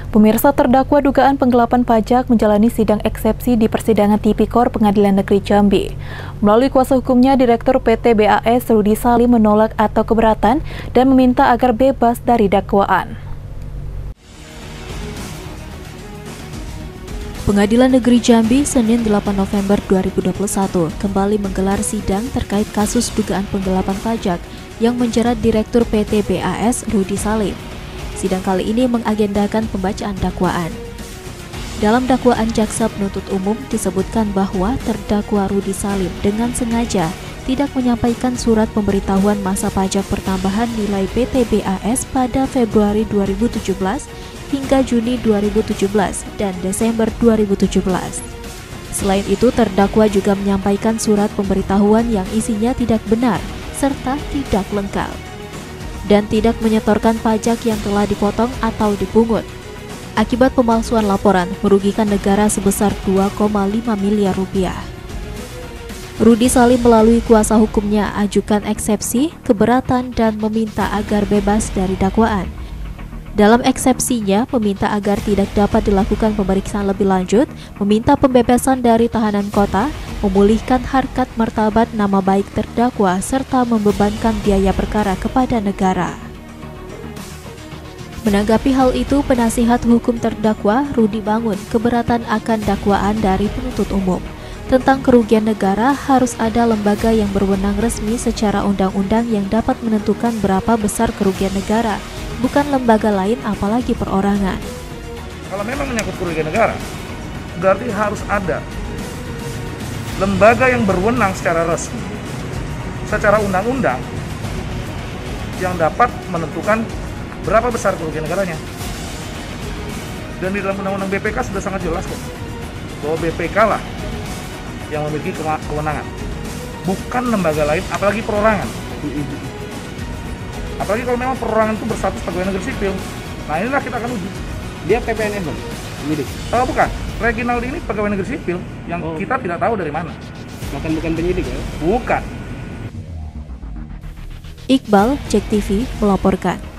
Pemirsa, terdakwa dugaan penggelapan pajak menjalani sidang eksepsi di persidangan Tipikor Pengadilan Negeri Jambi. Melalui kuasa hukumnya, Direktur PT BAS Rudi Salim menolak atau keberatan dan meminta agar bebas dari dakwaan. Pengadilan Negeri Jambi Senin 8 November 2021 kembali menggelar sidang terkait kasus dugaan penggelapan pajak yang menjerat Direktur PT BAS Rudi Salim. Sidang kali ini mengagendakan pembacaan dakwaan. Dalam dakwaan jaksa penuntut umum disebutkan bahwa terdakwa Rudi Salim dengan sengaja tidak menyampaikan surat pemberitahuan masa pajak pertambahan nilai PT BAS pada Februari 2017 hingga Juni 2017 dan Desember 2017. Selain itu, terdakwa juga menyampaikan surat pemberitahuan yang isinya tidak benar serta tidak lengkap dan tidak menyetorkan pajak yang telah dipotong atau dipungut. Akibat pemalsuan laporan merugikan negara sebesar 2,5 miliar rupiah. Rudi Salim melalui kuasa hukumnya ajukan eksepsi, keberatan, dan meminta agar bebas dari dakwaan. Dalam eksepsinya, meminta agar tidak dapat dilakukan pemeriksaan lebih lanjut, meminta pembebasan dari tahanan kota, memulihkan harkat martabat nama baik terdakwa, serta membebankan biaya perkara kepada negara. Menanggapi hal itu, penasihat hukum terdakwa Rudi Bangun keberatan akan dakwaan dari penuntut umum. Tentang kerugian negara, harus ada lembaga yang berwenang resmi secara undang-undang yang dapat menentukan berapa besar kerugian negara, bukan lembaga lain apalagi perorangan. Kalau memang menyangkut kerugian negara, berarti harus ada lembaga yang berwenang secara resmi, secara undang-undang, yang dapat menentukan berapa besar kerugian negaranya. Dan di dalam undang-undang BPK sudah sangat jelas kok, bahwa BPK lah yang memiliki kewenangan, bukan lembaga lain, apalagi perorangan. Apalagi kalau memang perorangan itu berstatus pegawai negeri sipil. Nah, inilah kita akan uji. Dia PPNS dong? Penyidik? Bukan. Reginaldi ini pegawai negeri sipil yang kita tidak tahu dari mana. Bukan penyidik ya? Bukan. Iqbal, JEK TV melaporkan.